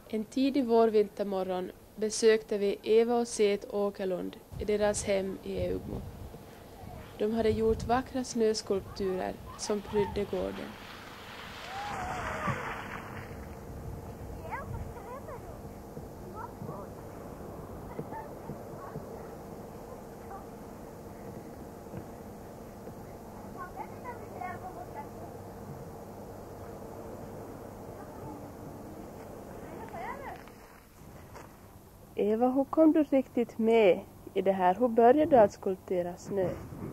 En tidig vårvintermorgon besökte vi Eva och Seth Åkerlund i deras hem i Eugmo. De hade gjort vackra snöskulpturer som prydde gården. Eva, hur kom du riktigt med i det här? Hur började du att skulptera snö?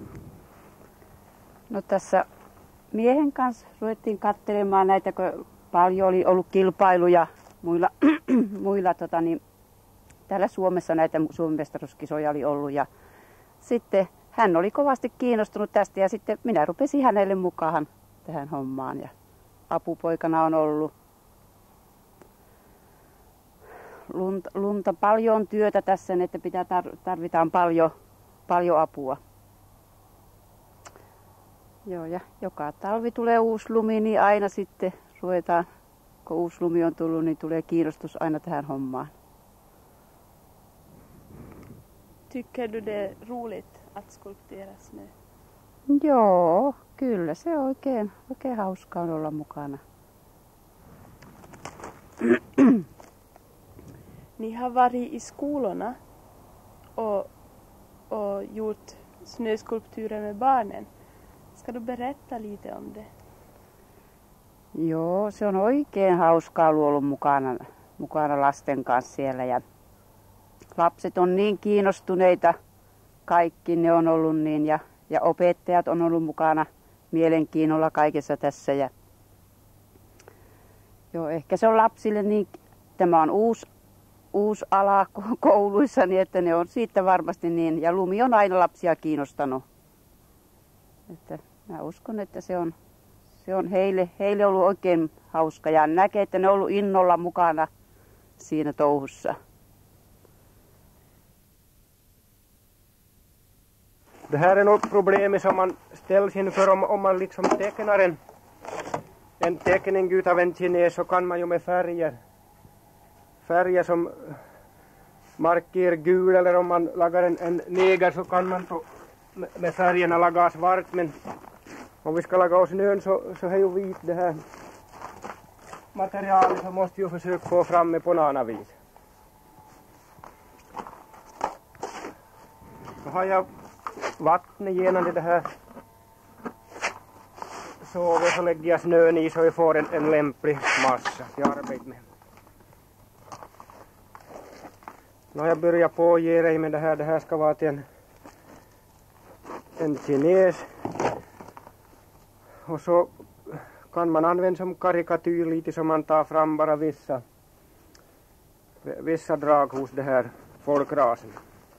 No tässä miehen kanssa ruvettiin katselemaan näitä, kun paljon oli ollut kilpailuja muilla täällä Suomessa näitä Suomen mestaruuskisoja oli ollut. Ja sitten hän oli kovasti kiinnostunut tästä ja sitten minä rupesin hänelle mukaan tähän hommaan ja apupoikana on ollut. Lunta paljon työtä tässä, että tarvitaan paljon apua. Joo, ja joka talvi tulee uusi lumi, niin aina sitten ruvetaan, kun uusi lumi on tullut, niin tulee kiinnostus aina tähän hommaan. Tycker du det är roligt att skulptera snö? Joo, kyllä se oikein hauskaa on olla mukana. Ni har varit i skolorna och gjort snöskulpturer med barnen. Ska du berätta lite om det? Joo, se on oikein hauskaa ollut mukana lasten kanssa siellä. Ja lapset on niin kiinnostuneita, kaikki ne on ollut niin. Ja opettajat on ollut mukana mielenkiinnolla kaikessa tässä. Ja joo, ehkä se on lapsille niin, tämä on uusi ala kouluissa, niin että ne on siitä varmasti niin. Ja lumi on aina lapsia kiinnostanut. Että mä uskon, että se on heille ollut oikein hauska ja näkee, että ne on ollut innolla mukana siinä touhussa. Det här är något problem som man ställs inför om man liksom tecknar en teckning utav en kines, så kan man ju med färger som marker gul, eller om man lagar en neger så kan man med färgerna laga svart, men om vi ska laga oss snön så är ju vit det här materialet, så måste ju försöka få fram med på något annat vis. Så har jag vattnet genom det här så lägger jag snön i så jag får en lämplig massa till arbete med. Nu har jag börjat på ge dig med det här ska vara till en kines. Och så kan man använda som karikatyr lite, så man tar fram bara vissa drag hos det här folkrasen.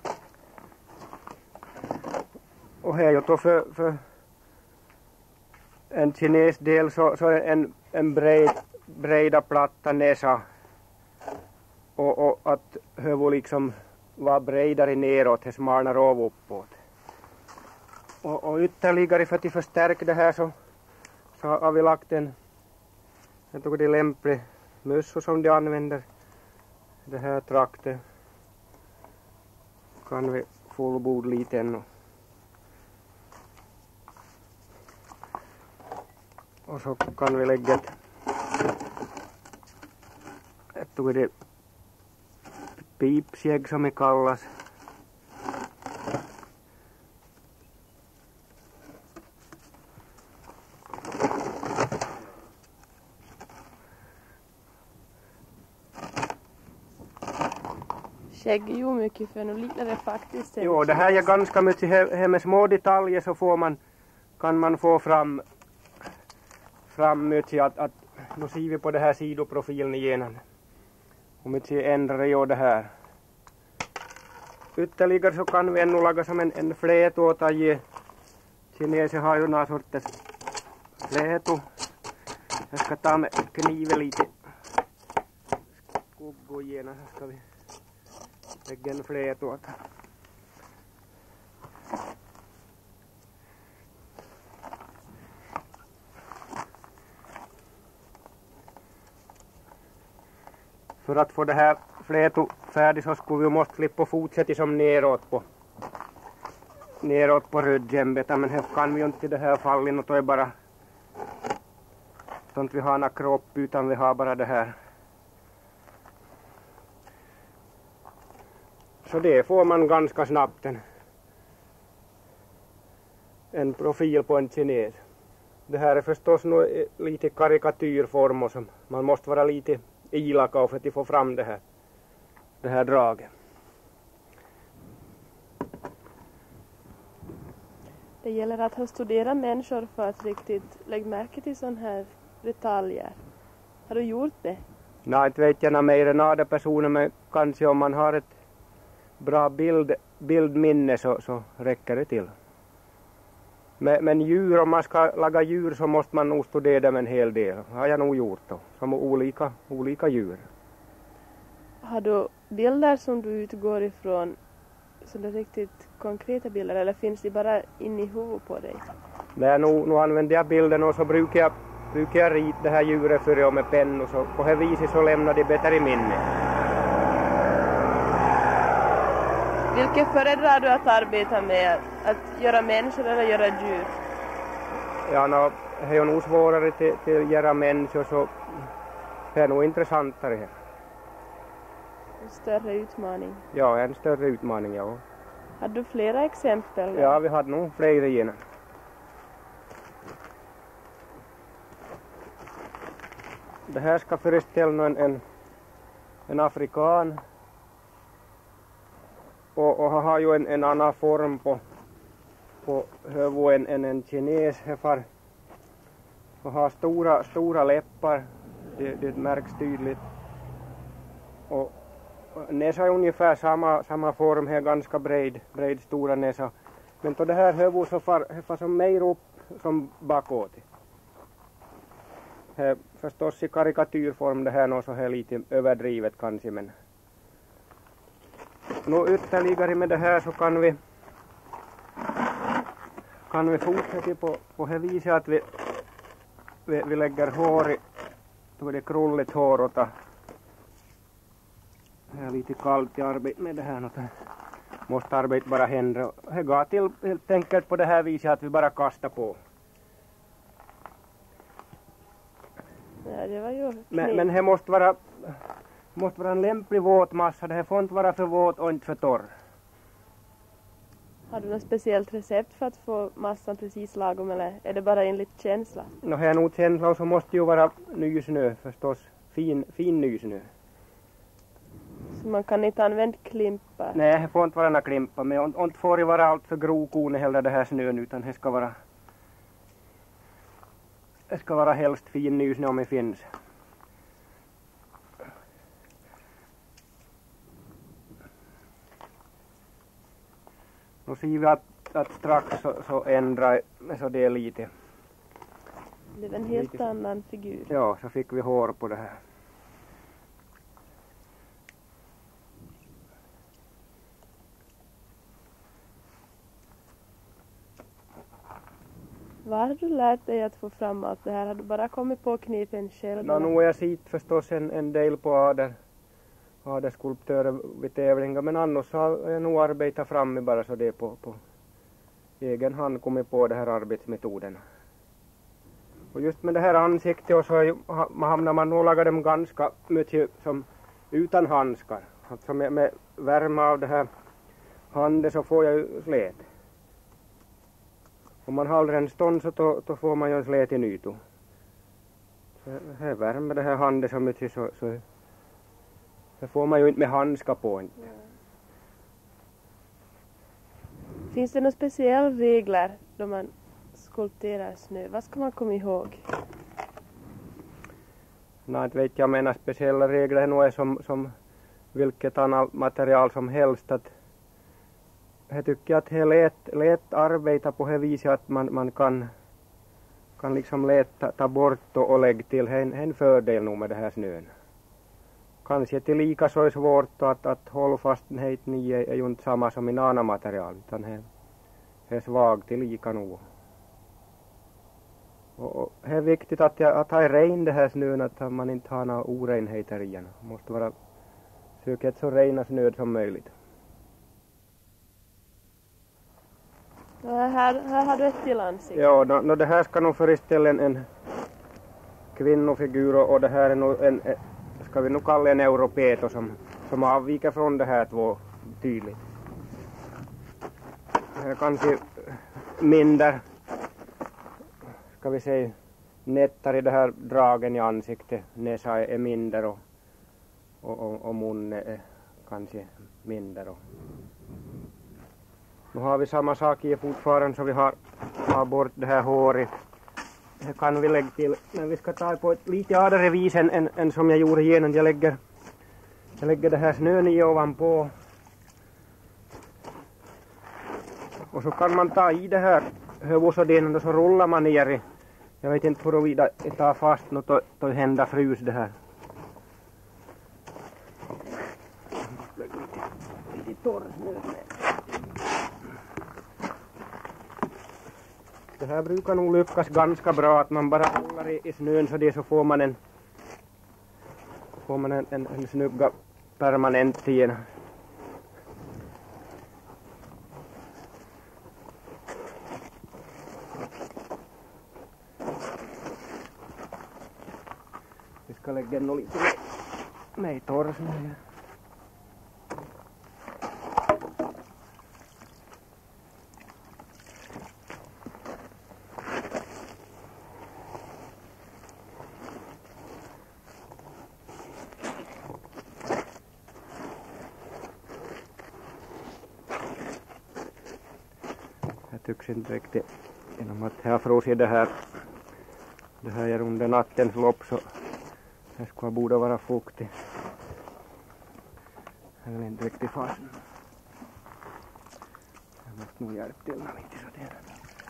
Och här är ju då för en kines del så är en breda platta näsa och att huvud liksom var bredare neråt, det smalnar av uppåt. Och ytterligare för att förstärka det här så har vi lagt jag tror det är lämplig mössor som de använder. Det här traktet kan vi fullbord lite ännu. Och så kan vi lägga jag tror det pipsjägg som det kallas. Skägg är ju mycket för något liknande faktiskt. Jo, det här är ganska mycket här med små detaljer så kan man få fram mycket att nu ser vi på det här sidoprofilen igen. Och mycket ändrar ju det här. Ytterligare så kan vi ännu laga som en fläto och ta ge. Kineser har ju några sorters fläto. Jag ska ta med kniven lite skuggor igenom, så ska vi lägga en fläto. För att få det här fläto färdigt så skulle vi måste slippa fortsätta som neråt på rödjämbeta, men här kan vi ju inte i det här fallet, och då är bara sånt vi har en kropp, utan vi har bara det här. Så det får man ganska snabbt en profil på en kines. Det här är förstås lite karikatyrform och som man måste vara lite elak av för att få fram det här draget. Det gäller att ha studerat människor för att riktigt lägga märke till sådana här detaljer. Har du gjort det? Nej, inte vet jag mer än andra personer, men kanske om man har ett bra bildminne så räcker det till. Men djur, om man ska laga djur så måste man nog studera dem en hel del. Har jag nog gjort då, som olika djur. Har du bilder som du utgår ifrån, så det är riktigt konkreta bilder, eller finns de bara in i huvudet på dig? Nej, nu använder jag bilden och så brukar jag rita det här djuret för jag med penn, och så på det viset så lämnar det bättre i minne. Vilket föredrar du att arbeta med? Att göra människor eller göra djur? Ja, det är nog svårare till att göra människor, så det är nog intressantare. En större utmaning? Ja, en större utmaning, ja. Hade du flera exempel? Ja, vi hade nog fler igen. Det här ska föreställa en afrikan. Och han har ju en annan form på huvudet än en kines. Han har stora läppar, det märks tydligt. Och näsa är ungefär samma form, här ganska bred stora näsa. Men på det här huvudet så far som mer upp som bakåt. Här förstås i karikatyrform det här, så här lite överdrivet kanske, men nå ytterligare med det här så kan vi fortsätta på det viset att vi lägger hår i, då är det krulligt hår, och det är lite kallt i arbete med det här, och måste arbeta bara händer. Det går till helt enkelt på det här viset att vi bara kastar på. Ja, det var ju men det måste vara en lämplig våt massa. Det här får inte vara för våt och inte för torr. Har du något speciellt recept för att få massan precis lagom, eller är det bara enligt känsla? Nå, här är nog känsla, och så måste ju vara nysnö förstås. Fin nysnö. Så man kan inte använda klimpar? Nej, det får inte vara några klimpar. Men inte får det vara allt för grovkornig heller det här snön, utan det ska vara helst fin nysnö om det finns. Nu ser vi att strax så ändrar så det är lite. Det är en helt annan figur. Ja, så fick vi hår på det här. Var har du lärt dig att få fram allt det här? Har du bara kommit på knipen själv? Nu har jag sett förstås en del på ader skulptörer vid tävlingar, men annars har jag nog arbetat fram bara så det på egen hand kommit på det här arbetsmetoden. Och just med det här ansiktet och så hamnar man nog laga dem ganska mycket som utan handskar. Alltså med värme av det här handen så får jag ju slät. Om man håller en stånd så då får man ju en slät i nyto. Så här värmer det här handen så mycket så det får man ju inte med handskar på inte. Ja. Finns det några speciella regler då man skulpterar snö? Vad ska man komma ihåg? Nej, inte vet jag, menar speciella regler är nog som vilket annat material som helst. Att jag tycker att det är lätt arbeta på det viset att man kan liksom lätt ta bort och lägga till. Det är en fördel nog med det här snön. Kanske till lika så är svårt att hålla fast den här är ju inte samma som i andra material, utan det är svagt till lika nog. Och det är viktigt att ha ren det här snön, att man inte har några orenheter i den. Det måste vara Försöker ett så rena snöd som möjligt. Här har du ett till ansikte. Ja, det här ska nog föreställa en kvinnofigur och det här är nog ska vi nog kalla en europeto som avviker från det här två tydligt. Här kanske mindre, ska vi säga, nättare i det här dragen i ansiktet. Näsa är mindre och mun är kanske mindre. Nu har vi samma sak i fortfarande så vi har bort det här håret. Det kan vi lägga till, men vi ska ta på ett lite adare vis än som jag gjorde igenom. Jag lägger det här snön i ovanpå. Och så kan man ta i det här huvudsoden och så rullar man ner i. Jag vet inte huruvida det tar fast något och hända frus det här. Lite torr snö. Det här brukar nog lyckas ganska bra att man bara rullar i snön så det så får man en snygga permanent igen. Vi ska lägga nog lite mer torr snö. Jag tycks inte riktigt genom att jag frusit det här är under nattens lopp så det borde vara fuktigt. Jag vill inte riktigt fast. Jag måste nog hjälpa till lite så där.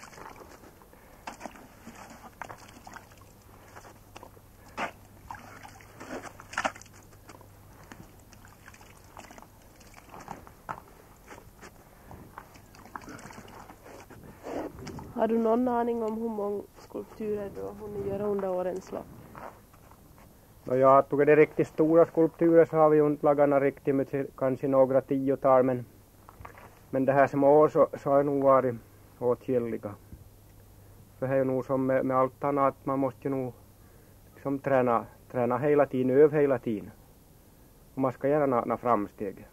Har du någon aning om hur många skulpturer du har hunnit göra under årens lopp? Jag tog det riktigt stora skulpturer så har vi inte lagat riktigt med kanske några 10-tal men det här små så har nog varit åtskilliga. För det är nog som med allt annat man måste ju nog liksom träna hela tiden, öva hela tiden. Och man ska göra några framsteg.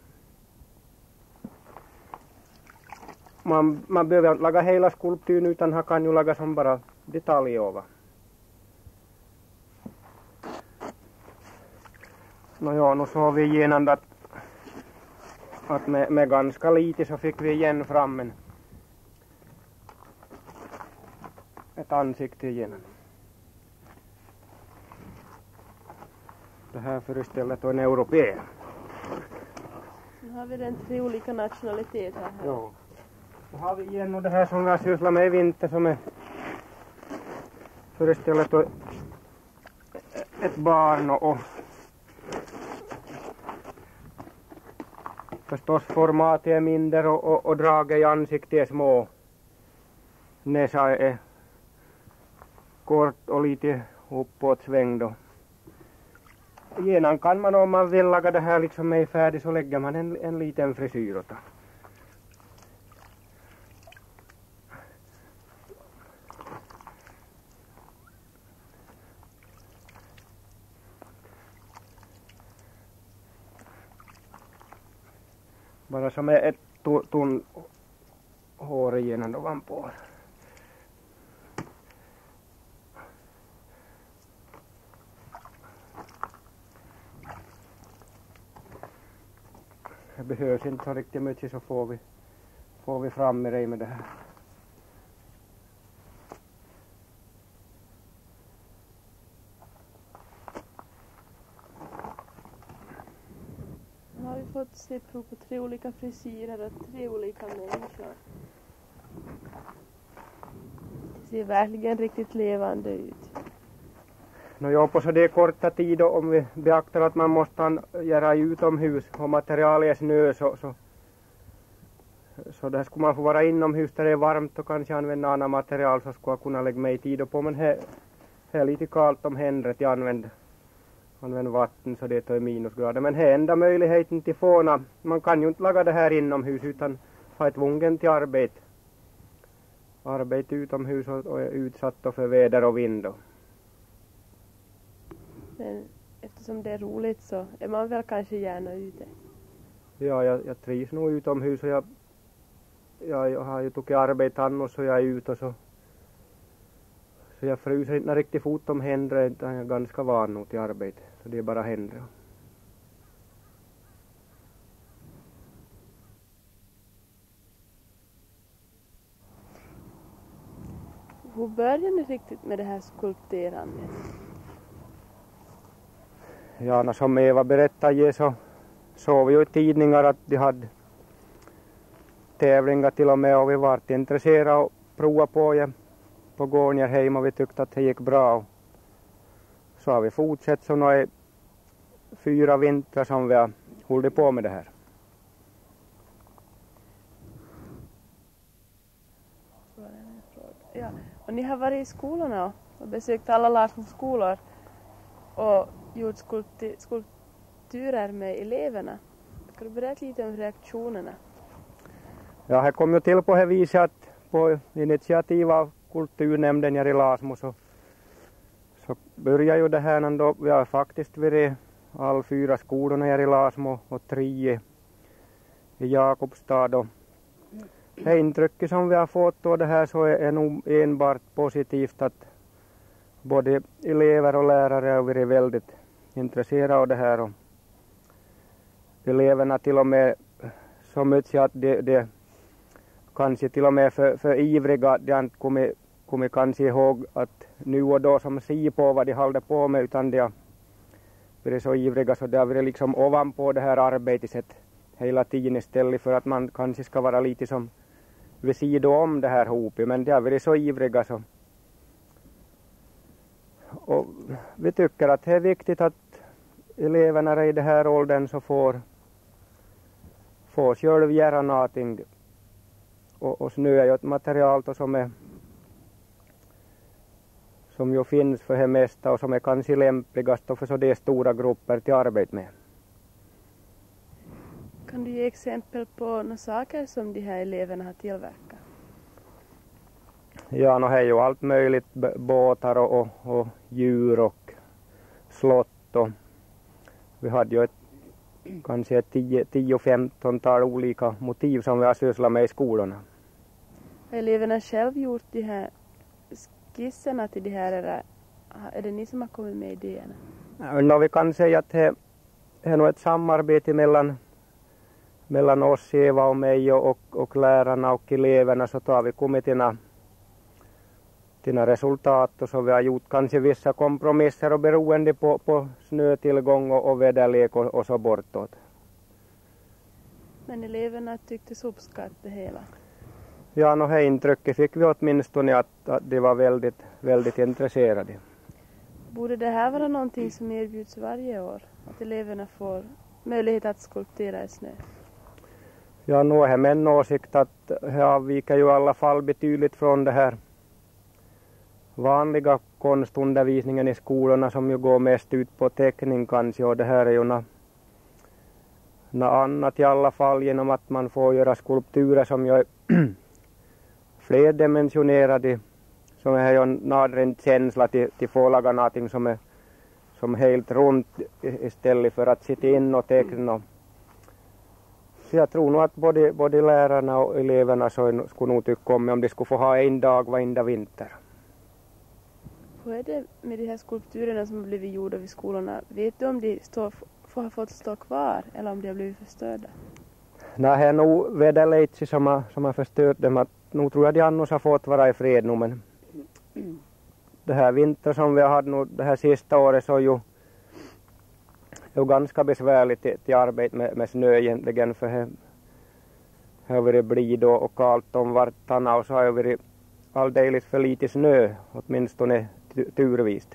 Man behöver laga hela skulpturen utan han kan ju laga som bara detaljer över. Nu så har vi igenom att med ganska lite så fick vi igen fram ett ansikte igen. Det här föreställer då en europé. Nu har vi den 3 olika nationaliteter här. Ja. Så har vi igen det här som vi har sysslat med i vinter som är föreställer då ett barn och förstås formatet är mindre och draget i ansiktet är små. Näsa är kort och lite uppåt svängd. Genan kan man om man vill laga det här liksom är färdigt så lägger man en liten frisyr åt. Bara som är ett tunn hår igenom ovanpå. Det behövs inte så riktigt mycket så får vi fram med dig med det här. Nu har vi fått se prov på 3 olika frisyrer och 3 olika människor. Det ser verkligen riktigt levande ut. Ja, på så det korta tid om vi beaktar att man måste göra utomhus och materialet är snö så där skulle man få vara inomhus där det är varmt och kanske använda annat material så skulle jag kunna lägga mig tid på men här är lite kallt om händer att jag använder använder vatten så det är minusgrader. Men här är enda möjligheten till fåna. Man kan ju inte laga det här inomhus utan ha ett tvungen till arbete. Arbete utomhus och är utsatt för väder och vind. Men eftersom det är roligt så är man väl kanske gärna ute. Ja, jag trivs nog utomhus och jag har ju tagit arbete annars så jag är ute och så jag fryser inte riktigt fort om händer utan jag är ganska van nog till arbete. Så det är bara händer. Hur började ni riktigt med det här skulpterandet? Ja, som Eva berättade så såg vi ju i tidningar att de hade tävlingar till och med och vi var intresserade och prova på det på gården här hemma och vi tyckte att det gick bra. Så har vi fortsatt så nu är 4 vintrar som vi har hållit på med det här. Ja, och ni har varit i skolorna och besökt alla Larssons skolor och gjort skulpturer med eleverna. Kan du berätta lite om reaktionerna? Ja, här kom ju till på det viset att på initiativ av kulturnämnden här i Lasmo så börjar ju det här ändå. Vi har faktiskt varit all 4 skolorna här i Lasmo och 3 i Jakobstad. Och det intrycket som vi har fått och det här så är nog enbart positivt att både elever och lärare har varit väldigt intresserade av det här. Och eleverna till och med så mycket att det kanske till och med för ivriga, de har inte kommit kanske ihåg att nu och då som ser på vad de håller på med utan de har varit så ivriga så det har varit liksom ovanpå det här arbetet hela tiden istället för att man kanske ska vara lite som vid sidan om det här hopet, men de har varit så ivriga så. Och vi tycker att det är viktigt att eleverna i det här åldern så får själv göra någonting. Och snö är ju ett material som ju finns för det mesta och som är kanske lämpligast och för så det stora grupper till arbete med. Kan du ge exempel på några saker som de här eleverna har tillverkat? Ja, det är ju allt möjligt, båtar och djur och slott. Och vi hade ju kanske 10-15 olika motiv som vi har sysslat med i skolorna. Har eleverna själv gjort de här skisserna till de här eller är det ni som har kommit med idéerna? Vi kan säga att det är nog ett samarbete mellan oss, Eva och mig och lärarna och eleverna så tar vi kommit till resultat och så vi har gjort kanske vissa kompromisser och beroende på snötillgång och väderlek och så bortåt. Men eleverna tyckte så uppskattade det hela? Ja, det intrycket fick vi åtminstone att de var väldigt, väldigt intresserade. Borde det här vara någonting som erbjuds varje år? Att eleverna får möjlighet att skulptera i snö? Ja, nu är min åsikt att det avviker ju i alla fall betydligt från det här vanliga konstundervisningen i skolorna som ju går mest ut på teckning kanske och det här är ju något annat i alla fall genom att man får göra skulpturer som ju är flerdimensionerade som är ju en nödvändig känsla till få laga någonting som är helt runt istället för att sitta in och teckna. Så jag tror nog att både lärarna och eleverna så skulle nog tycka om de skulle få ha en dag varenda vinter. Hur är det med de här skulpturerna som har blivit gjorda vid skolorna? Vet du om de har fått stå kvar eller om de har blivit förstörda? Nej, det är nog väderlejtsi som har förstört dem. Nu tror jag de annars har fått vara i fred nu, men det här vinter som vi har haft nu det här sista året så är ju ganska besvärligt till arbete med snö egentligen för det har varit blid och kallt om vartannat och så har det varit alldeles för lite snö, åtminstone turvis.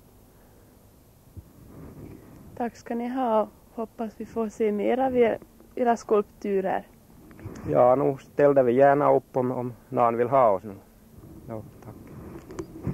Tack ska ni ha. Hoppas vi får se mer av era skulpturer. Ja, nu ställde vi gärna upp om någon vill ha oss nu. Ja, tack.